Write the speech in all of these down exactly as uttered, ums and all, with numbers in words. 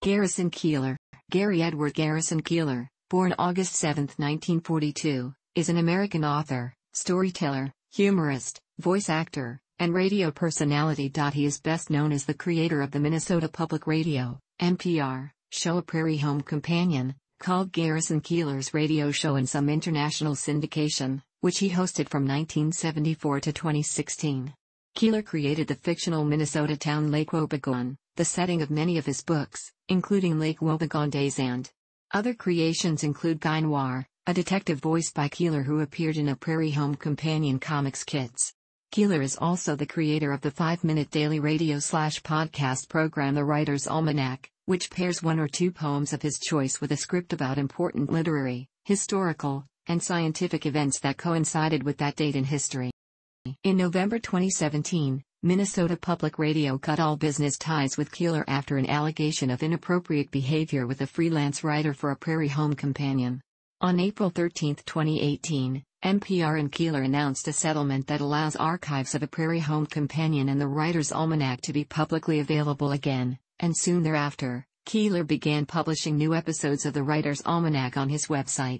Garrison Keillor, Gary Edward Garrison Keillor, born August seventh nineteen forty-two, is an American author, storyteller, humorist, voice actor, and radio personality. He is best known as the creator of the Minnesota Public Radio, N P R, show A Prairie Home Companion, called Garrison Keillor's Radio Show, and some international syndication, which he hosted from nineteen seventy-four to twenty sixteen. Keillor created the fictional Minnesota town Lake Wobegon, the setting of many of his books, including Lake Wobegon Days and other creations include Guy Noir, a detective voiced by Keillor who appeared in A Prairie Home Companion comics kits. Keillor is also the creator of the five-minute daily radio-slash-podcast program The Writer's Almanac, which pairs one or two poems of his choice with a script about important literary, historical, and scientific events that coincided with that date in history. In November twenty seventeen, Minnesota Public Radio cut all business ties with Keillor after an allegation of inappropriate behavior with a freelance writer for A Prairie Home Companion. On April thirteenth twenty eighteen, N P R and Keillor announced a settlement that allows archives of A Prairie Home Companion and The Writer's Almanac to be publicly available again, and soon thereafter, Keillor began publishing new episodes of The Writer's Almanac on his website.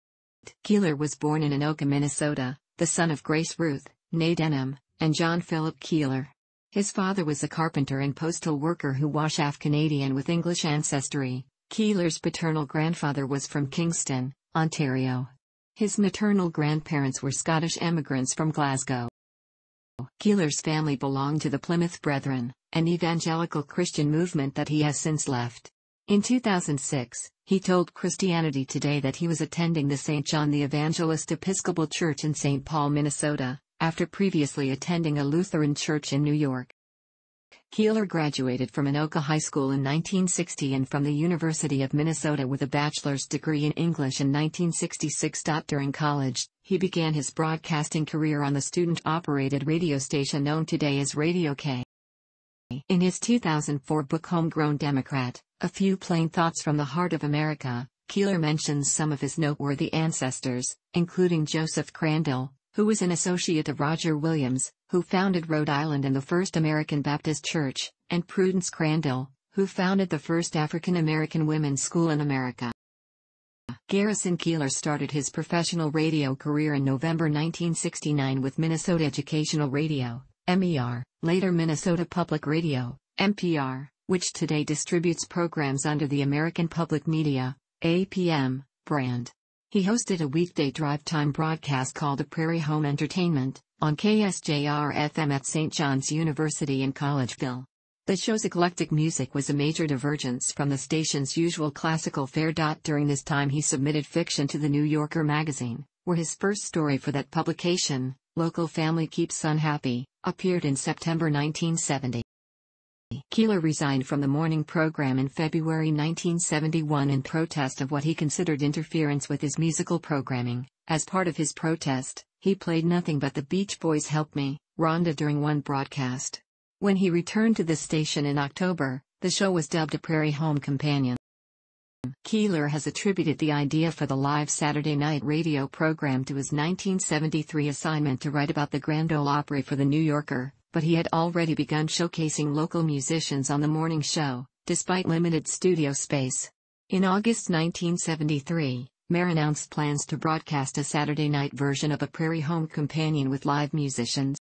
Keillor was born in Anoka, Minnesota, the son of Grace Ruth, née Denham, and John Philip Keillor. His father was a carpenter and postal worker who was half Canadian with English ancestry. Keillor's paternal grandfather was from Kingston, Ontario. His maternal grandparents were Scottish emigrants from Glasgow. Keillor's family belonged to the Plymouth Brethren, an evangelical Christian movement that he has since left. In two thousand six, he told Christianity Today that he was attending the Saint John the Evangelist Episcopal Church in Saint Paul, Minnesota, after previously attending a Lutheran church in New York. Keillor graduated from Anoka High School in nineteen sixty and from the University of Minnesota with a bachelor's degree in English in nineteen sixty-six. During college, he began his broadcasting career on the student-operated radio station known today as Radio K. In his two thousand four book Homegrown Democrat, A Few Plain Thoughts from the Heart of America, Keillor mentions some of his noteworthy ancestors, including Joseph Crandall, who was an associate of Roger Williams, who founded Rhode Island and the first American Baptist Church, and Prudence Crandall, who founded the first African American women's school in America. Garrison Keillor started his professional radio career in November nineteen sixty-nine with Minnesota Educational Radio, M E R, later Minnesota Public Radio, M P R, which today distributes programs under the American Public Media, A P M, brand. He hosted a weekday drive-time broadcast called A Prairie Home Entertainment, on K S J R F M at Saint John's University in Collegeville. The show's eclectic music was a major divergence from the station's usual classical fare. During this time he submitted fiction to the New Yorker magazine, where his first story for that publication, Local Family Keeps Son Happy, appeared in September nineteen seventy. Keillor resigned from the morning program in February nineteen seventy-one in protest of what he considered interference with his musical programming. As part of his protest, he played nothing but the Beach Boys' Help Me, Rhonda during one broadcast. When he returned to the station in October, the show was dubbed A Prairie Home Companion. Keillor has attributed the idea for the live Saturday night radio program to his nineteen seventy-three assignment to write about the Grand Ole Opry for The New Yorker, but he had already begun showcasing local musicians on the morning show, despite limited studio space. In August nineteen seventy-three, Mayer announced plans to broadcast a Saturday night version of A Prairie Home Companion with live musicians.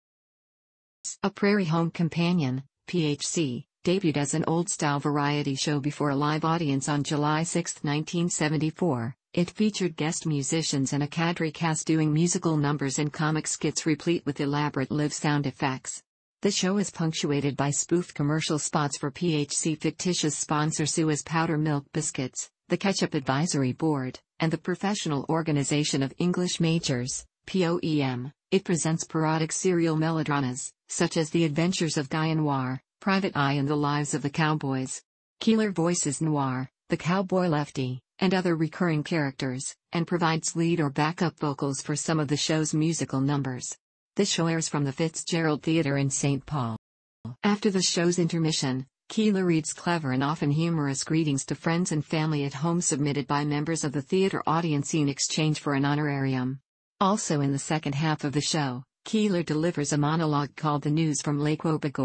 A Prairie Home Companion, P H C, debuted as an old-style variety show before a live audience on July sixth nineteen seventy-four. It featured guest musicians and a cadre cast doing musical numbers and comic skits replete with elaborate live sound effects. The show is punctuated by spoofed commercial spots for P H C fictitious sponsor Suez Powder Milk Biscuits, the Ketchup Advisory Board, and the Professional Organization of English Majors, P O E M. It presents parodic serial melodramas, such as The Adventures of Guy Noir, Private Eye and the Lives of the Cowboys. Keillor voices Noir, the cowboy lefty, and other recurring characters, and provides lead or backup vocals for some of the show's musical numbers. The show airs from the Fitzgerald Theatre in Saint Paul. After the show's intermission, Keillor reads clever and often humorous greetings to friends and family at home submitted by members of the theater audience in exchange for an honorarium. Also in the second half of the show, Keillor delivers a monologue called The News from Lake Wobegon,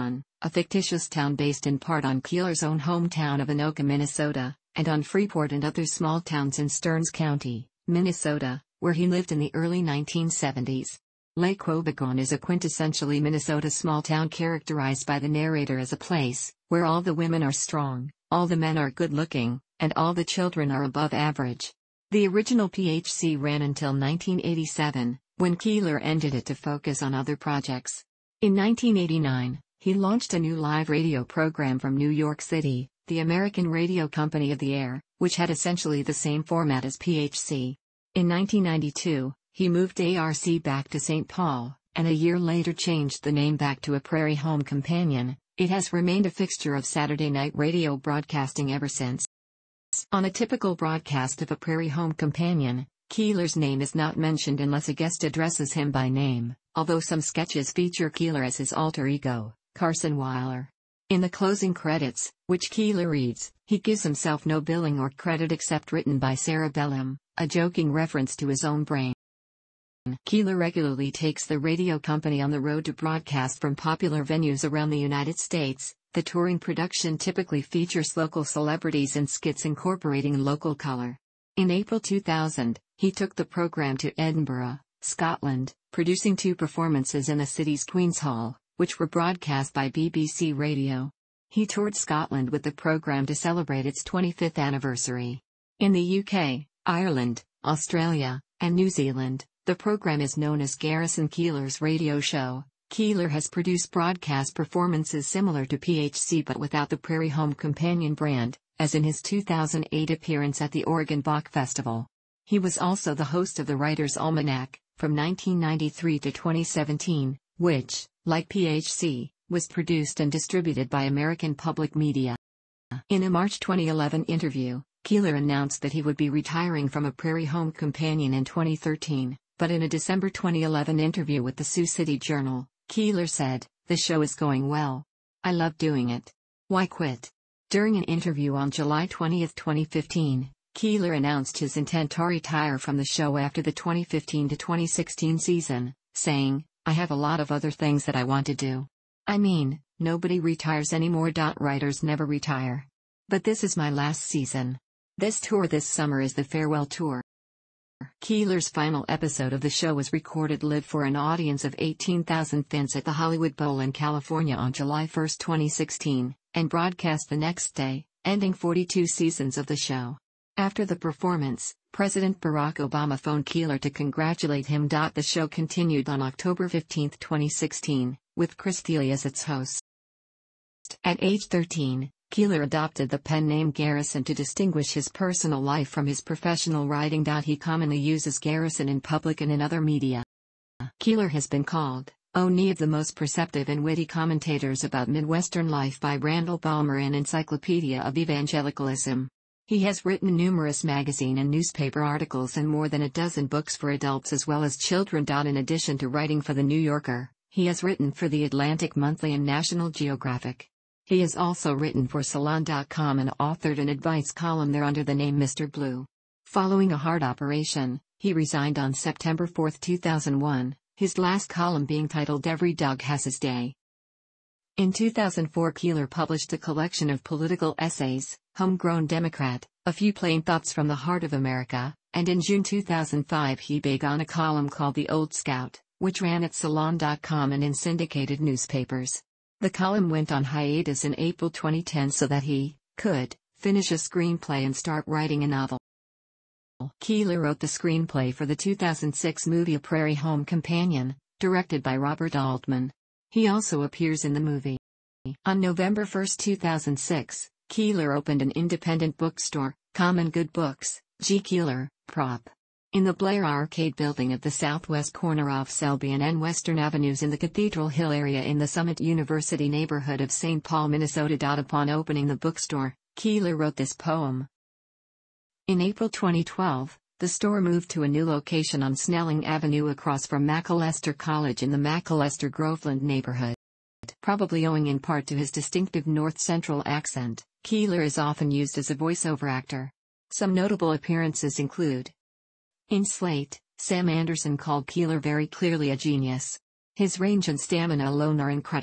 a fictitious town based in part on Keeler's own hometown of Anoka, Minnesota, and on Freeport and other small towns in Stearns County, Minnesota, where he lived in the early nineteen seventies. Lake Wobegon is a quintessentially Minnesota small town characterized by the narrator as a place where all the women are strong, all the men are good-looking, and all the children are above average. The original P H C ran until nineteen eighty-seven, when Keeler ended it to focus on other projects. In nineteen eighty-nine, he launched a new live radio program from New York City, the American Radio Company of the Air, which had essentially the same format as P H C. In nineteen ninety-two, he moved A R C back to Saint Paul, and a year later changed the name back to A Prairie Home Companion. It has remained a fixture of Saturday night radio broadcasting ever since. On a typical broadcast of A Prairie Home Companion, Keeler's name is not mentioned unless a guest addresses him by name, although some sketches feature Keeler as his alter ego, Carson Weiler. In the closing credits, which Keeler reads, he gives himself no billing or credit except written by Sarah Bellum, a joking reference to his own brain. Keeler regularly takes the radio company on the road to broadcast from popular venues around the United States. The touring production typically features local celebrities and skits incorporating local color. In April two thousand, he took the program to Edinburgh, Scotland, producing two performances in the city's Queen's Hall, which were broadcast by B B C Radio. He toured Scotland with the program to celebrate its twenty-fifth anniversary. In the U K, Ireland, Australia, and New Zealand, the program is known as Garrison Keeler's Radio Show. Keeler has produced broadcast performances similar to P H C but without the Prairie Home Companion brand, as in his two thousand eight appearance at the Oregon Bach Festival. He was also the host of the Writer's Almanac, from nineteen ninety-three to twenty seventeen, which, like P H C, was produced and distributed by American Public Media. In a March twenty eleven interview, Keeler announced that he would be retiring from A Prairie Home Companion in twenty thirteen. But in a December twenty eleven interview with the Sioux City Journal, Keeler said, "The show is going well. I love doing it. Why quit?" During an interview on July twentieth, twenty fifteen, Keeler announced his intent to retire from the show after the twenty fifteen to twenty sixteen season, saying, "I have a lot of other things that I want to do. I mean, nobody retires anymore. Writers never retire. But this is my last season. This tour this summer is the farewell tour." Keeler's final episode of the show was recorded live for an audience of eighteen thousand fans at the Hollywood Bowl in California on July first, twenty sixteen, and broadcast the next day, ending forty-two seasons of the show. After the performance, President Barack Obama phoned Keeler to congratulate him. The show continued on October fifteenth, twenty sixteen, with Chris Thiele as its host. At age thirteen, Keeler adopted the pen name Garrison to distinguish his personal life from his professional writing. He commonly uses Garrison in public and in other media. Keeler has been called "one of the most perceptive and witty commentators about Midwestern life" by Randall Balmer in Encyclopedia of Evangelicalism. He has written numerous magazine and newspaper articles and more than a dozen books for adults as well as children. In addition to writing for The New Yorker, he has written for The Atlantic Monthly and National Geographic. He has also written for Salon dot com and authored an advice column there under the name Mister Blue. Following a heart operation, he resigned on September fourth, two thousand one, his last column being titled "Every Dog Has His Day." In two thousand four, Keeler published a collection of political essays, Homegrown Democrat, A Few Plain Thoughts from the Heart of America, and in June two thousand five he began a column called The Old Scout, which ran at Salon dot com and in syndicated newspapers. The column went on hiatus in April twenty ten so that he could finish a screenplay and start writing a novel. Keeler wrote the screenplay for the two thousand six movie A Prairie Home Companion, directed by Robert Altman. He also appears in the movie. On November first, two thousand six, Keeler opened an independent bookstore, Common Good Books, G. Keeler, Prop in the Blair Arcade building at the southwest corner of Selby and Western Avenues in the Cathedral Hill area in the Summit University neighborhood of Saint Paul, Minnesota. Upon opening the bookstore, Keeler wrote this poem. In April twenty twelve, the store moved to a new location on Snelling Avenue across from Macalester College in the Macalester Groveland neighborhood. Probably owing in part to his distinctive North Central accent, Keeler is often used as a voiceover actor. Some notable appearances include: in Slate, Sam Anderson called Keeler very clearly a genius. His range and stamina alone are incredible.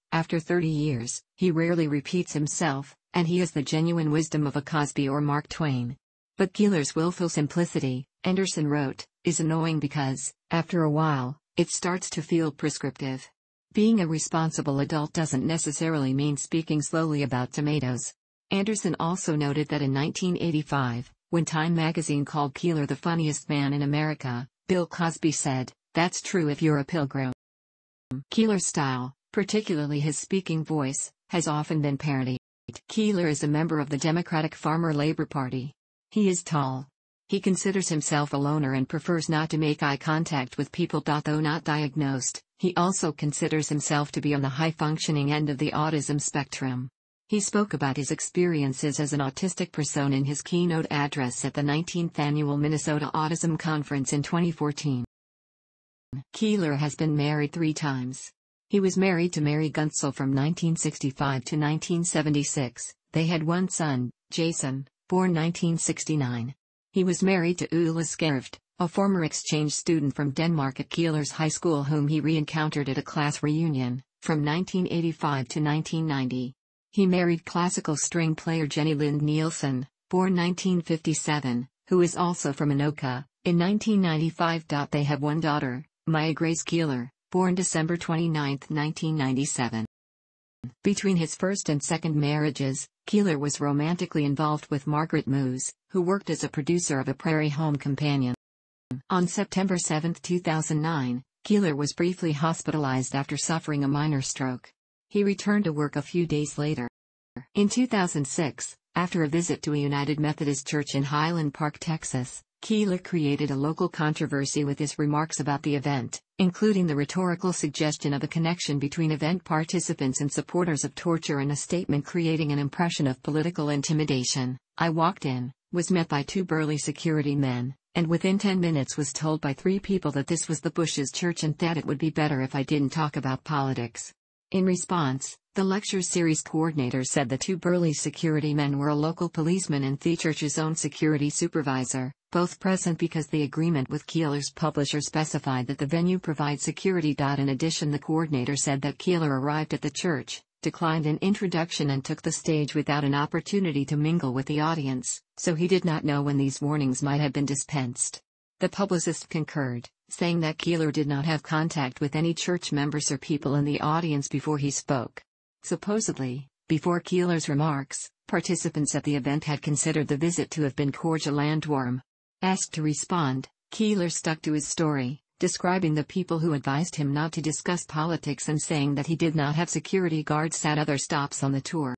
After thirty years, he rarely repeats himself, and he has the genuine wisdom of a Cosby or Mark Twain. But Keeler's willful simplicity, Anderson wrote, is annoying because, after a while, it starts to feel prescriptive. Being a responsible adult doesn't necessarily mean speaking slowly about tomatoes. Anderson also noted that in nineteen eighty-five, when Time magazine called Keeler the funniest man in America, Bill Cosby said, "That's true if you're a pilgrim." Keeler's style, particularly his speaking voice, has often been parodied. Keeler is a member of the Democratic Farmer-Labor Party. He is tall. He considers himself a loner and prefers not to make eye contact with people. Though not diagnosed, he also considers himself to be on the high-functioning end of the autism spectrum. He spoke about his experiences as an autistic person in his keynote address at the nineteenth Annual Minnesota Autism Conference in twenty fourteen. Keeler has been married three times. He was married to Mary Gunsel from nineteen sixty-five to nineteen seventy-six. They had one son, Jason, born nineteen sixty-nine. He was married to Ulla Skervd, a former exchange student from Denmark at Keeler's high school whom he re-encountered at a class reunion, from nineteen eighty-five to nineteen ninety. He married classical string player Jenny Lind Nielsen, born nineteen fifty-seven, who is also from Anoka, in nineteen ninety-five. They have one daughter, Maya Grace Keeler, born December twenty-ninth, nineteen ninety-seven. Between his first and second marriages, Keeler was romantically involved with Margaret Moose, who worked as a producer of A Prairie Home Companion. On September seventh, two thousand nine, Keeler was briefly hospitalized after suffering a minor stroke. He returned to work a few days later. In two thousand six, after a visit to a United Methodist Church in Highland Park, Texas, Keeler created a local controversy with his remarks about the event, including the rhetorical suggestion of a connection between event participants and supporters of torture and a statement creating an impression of political intimidation. "I walked in, was met by two burly security men, and within ten minutes was told by three people that this was the Bush's church and that it would be better if I didn't talk about politics." In response, the lecture series coordinator said the two burly security men were a local policeman and the church's own security supervisor, both present because the agreement with Keeler's publisher specified that the venue provide security. In addition, the coordinator said that Keeler arrived at the church, declined an introduction and took the stage without an opportunity to mingle with the audience, so he did not know when these warnings might have been dispensed. The publicist concurred, saying that Keeler did not have contact with any church members or people in the audience before he spoke. Supposedly, before Keeler's remarks, participants at the event had considered the visit to have been cordial and warm. Asked to respond, Keeler stuck to his story, describing the people who advised him not to discuss politics and saying that he did not have security guards at other stops on the tour.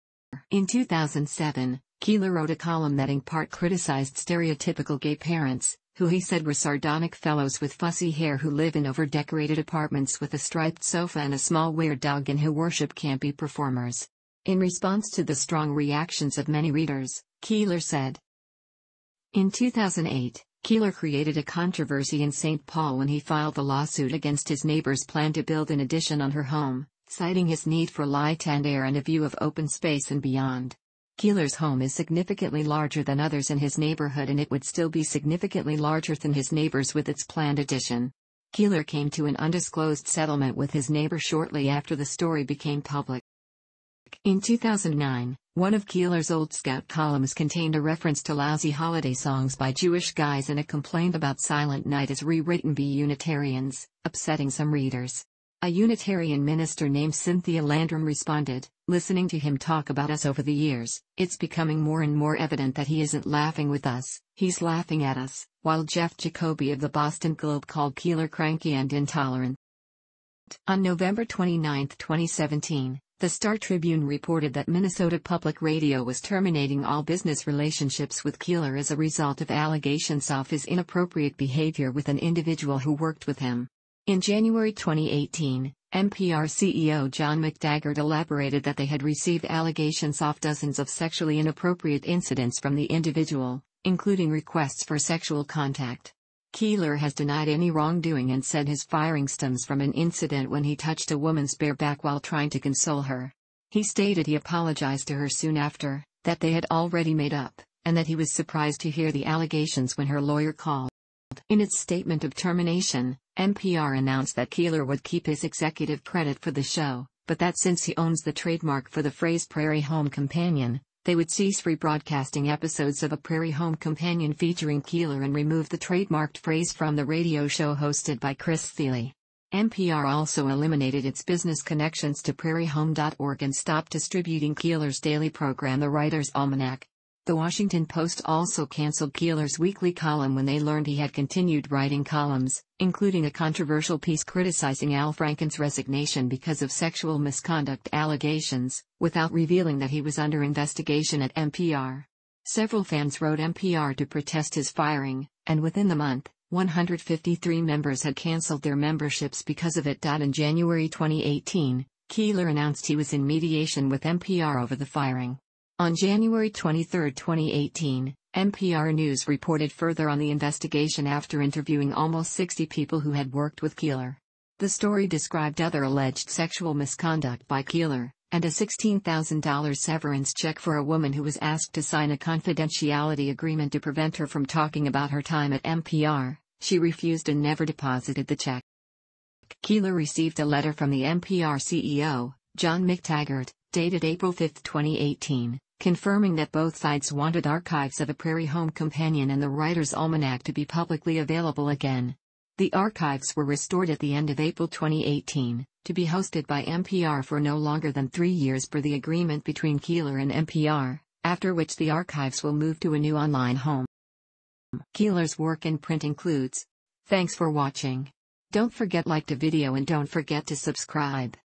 In two thousand seven, Keeler wrote a column that in part criticized stereotypical gay parents, who he said were sardonic fellows with fussy hair who live in over-decorated apartments with a striped sofa and a small weird dog and who worship campy performers. In response to the strong reactions of many readers, Keeler said, in two thousand eight, Keeler created a controversy in Saint Paul when he filed a lawsuit against his neighbor's plan to build an addition on her home, citing his need for light and air and a view of open space and beyond. Keeler's home is significantly larger than others in his neighborhood, and it would still be significantly larger than his neighbors with its planned addition. Keeler came to an undisclosed settlement with his neighbor shortly after the story became public. In two thousand nine, one of Keeler's old Scout columns contained a reference to lousy holiday songs by Jewish guys and a complaint about Silent Night as rewritten by Unitarians, upsetting some readers. A Unitarian minister named Cynthia Landrum responded, "Listening to him talk about us over the years, it's becoming more and more evident that he isn't laughing with us, he's laughing at us," while Jeff Jacoby of the Boston Globe called Keeler cranky and intolerant. On November twenty-ninth, twenty seventeen, the Star Tribune reported that Minnesota Public Radio was terminating all business relationships with Keeler as a result of allegations of his inappropriate behavior with an individual who worked with him. In January twenty eighteen, N P R C E O John McDaggart elaborated that they had received allegations of dozens of sexually inappropriate incidents from the individual, including requests for sexual contact. Keeler has denied any wrongdoing and said his firing stems from an incident when he touched a woman's bare back while trying to console her. He stated he apologized to her soon after, that they had already made up, and that he was surprised to hear the allegations when her lawyer called. In its statement of termination, N P R announced that Keeler would keep his executive credit for the show, but that since he owns the trademark for the phrase Prairie Home Companion, they would cease rebroadcasting episodes of A Prairie Home Companion featuring Keeler and remove the trademarked phrase from the radio show hosted by Chris Thile. N P R also eliminated its business connections to prairie home dot org and stopped distributing Keeler's daily program The Writer's Almanac. The Washington Post also canceled Keeler's weekly column when they learned he had continued writing columns, including a controversial piece criticizing Al Franken's resignation because of sexual misconduct allegations, without revealing that he was under investigation at N P R. Several fans wrote N P R to protest his firing, and within the month, one hundred fifty-three members had canceled their memberships because of it. In January twenty eighteen, Keeler announced he was in mediation with N P R over the firing. On January twenty-third, twenty eighteen, N P R News reported further on the investigation after interviewing almost sixty people who had worked with Keeler. The story described other alleged sexual misconduct by Keeler, and a sixteen thousand dollars severance check for a woman who was asked to sign a confidentiality agreement to prevent her from talking about her time at N P R. She refused and never deposited the check. Keeler received a letter from the N P R C E O, John McTaggart, dated April fifth, twenty eighteen. Confirming that both sides wanted archives of A Prairie Home Companion and The Writer's Almanac to be publicly available again. The archives were restored at the end of April twenty eighteen, to be hosted by N P R for no longer than three years per the agreement between Keeler and N P R, after which the archives will move to a new online home. Keeler's work in print includes. Thanks for watching. Don't forget like the video and don't forget to subscribe.